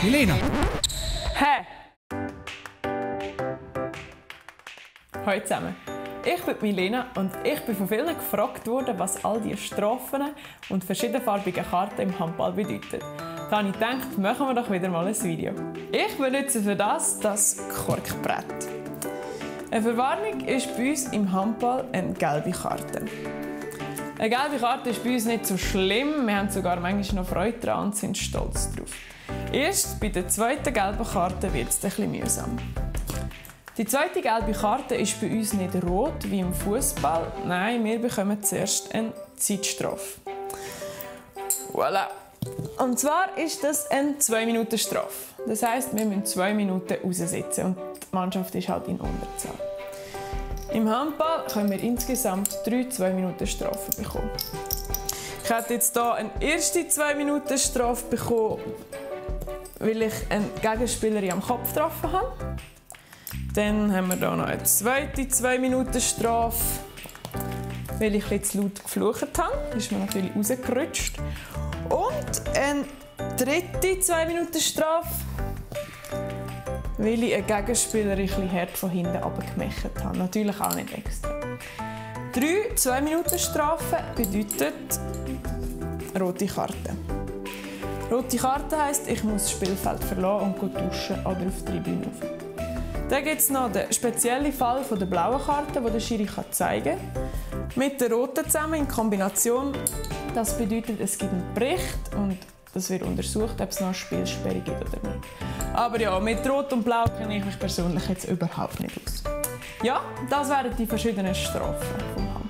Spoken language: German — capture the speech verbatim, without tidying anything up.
Milena! Hä? Hallo zusammen. Ich bin Milena und ich bin von vielen gefragt worden, was all diese Strafen und verschiedenfarbige Karten im Handball bedeuten. Da habe ich gedacht, machen wir doch wieder mal ein Video. Ich benutze für das das Korkbrett. Eine Verwarnung ist bei uns im Handball eine gelbe Karte. Eine gelbe Karte ist bei uns nicht so schlimm, wir haben sogar manchmal noch Freude daran und sind stolz darauf. Erst bei der zweiten gelben Karte wird es ein bisschen mühsam. Die zweite gelbe Karte ist bei uns nicht rot wie im Fußball. Nein, wir bekommen zuerst eine Zeitstrafe. Voilà. Und zwar ist das eine zwei Minuten Strafe. Das heisst, wir müssen zwei Minuten raussitzen und die Mannschaft ist halt in Unterzahl. Im Handball können wir insgesamt drei zwei Minuten Strafe bekommen. Ich hätte jetzt hier eine erste zwei Minuten Strafe bekommen, weil ich eine Gegenspielerin am Kopf getroffen habe. Dann haben wir hier noch eine zweite zwei Minuten Strafe, weil ich etwas zu laut geflucht habe. Das ist mir natürlich rausgerutscht. Und eine dritte zwei Minuten Strafe, weil ich eine Gegenspielerin etwas hart von hinten runtergemacht habe. Natürlich auch nicht extra. Drei zwei Minuten Strafe bedeutet rote Karte. Rote Karte heisst, ich muss das Spielfeld verlassen und duschen oder auf die Tribüne rauf. Dann gibt es noch den speziellen Fall von der blauen Karte, die der Schiri zeigen kann. Mit der roten zusammen in Kombination. Das bedeutet, es gibt einen Bericht und es wird untersucht, ob es noch eine Spielsperre gibt oder nicht. Aber ja, mit Rot und Blau kenne ich mich persönlich jetzt überhaupt nicht aus. Ja, das wären die verschiedenen Strafen vom Handball.